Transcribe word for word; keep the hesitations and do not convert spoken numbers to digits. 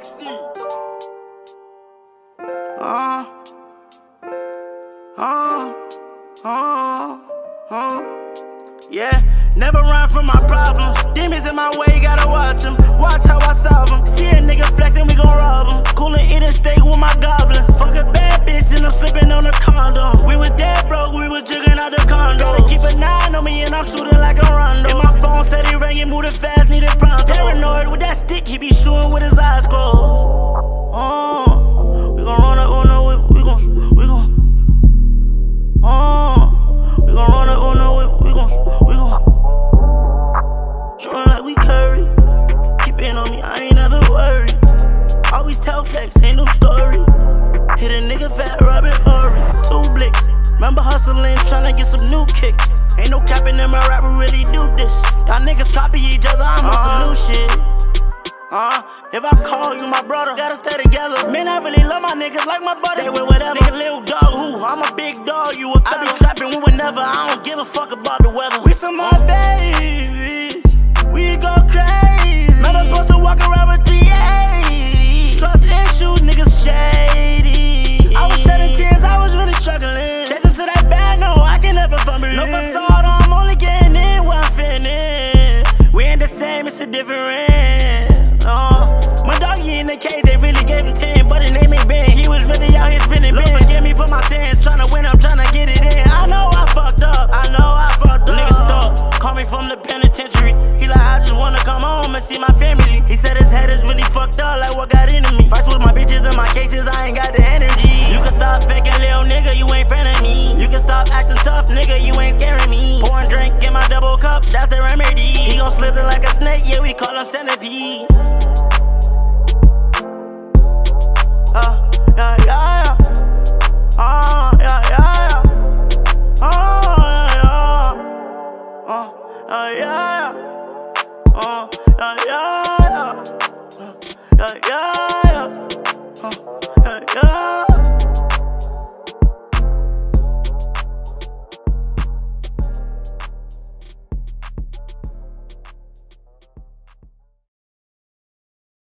sixty. Uh, uh, uh, uh. Yeah, never run from my problems. Demons in my way, gotta watch them. Watch how I solve them. See a nigga flexing, we gon' rob him. Coolin' eating steak with my goblins. Fuck a bad bitch and I'm sippin' on a condom. We was dead broke, we was jigging out the condo. Gotta keep a nine on me and I'm shooting like a rondo. And my phone steady ringing, moving fast, need it pronto. Paranoid with that stick, he be shooting with his eyes closed. Oh, we gon' run up on the whip, we gon', we gon'. Oh, we gon' run up on the whip, we gon', we gon'. Shootin' like we Curry. Keep it on me, I ain't never worried. Always tell facts, ain't no story. Hit a nigga fat, Robin Horry. Two blicks, remember hustling, tryna get some new kicks. Ain't no capping in my rap, we really do this. Y'all niggas copy each other, I'm on some new shit. Uh, if I call you my brother, gotta stay together. Man, I really love my niggas like my brother. They with whatever. Nigga, little dog, who? I'm a big dog, you a thug. I be trapping, we would never. I don't give a fuck about the weather. We some more babies, we go crazy. Never supposed to walk around with three eighty. Trust issues, niggas shady. I was shedding tears, I was really struggling. Chasing to that bad, no, I can never fumble. No facade, I'm only getting in where I'm fitting in. We ain't the same, it's a different. Uh, my doggy in the cage, they really gave him ten, but his name ain't Ben. He was really out here spinning bins. Lord forgive me for my sins, tryna win, I'm tryna get it in. I know I fucked up, I know I fucked up. Niggas stuck, call me from the penitentiary. He like, I just wanna come home and see my family. He said his head is really fucked up, like what got into me. Fights with my bitches and my cases, I ain't got the energy. You can stop faking, little nigga, you ain't friend of me. You can stop acting tough, nigga, you ain't scaring me. Pouring drink in my double cup, that's the remedy. He gon' slither like a snake, yeah, we call him centipede. Uh, yeah, yeah, yeah. Uh, yeah, yeah, yeah. Uh, yeah, yeah. Uh, uh, yeah, yeah. Uh, yeah, yeah.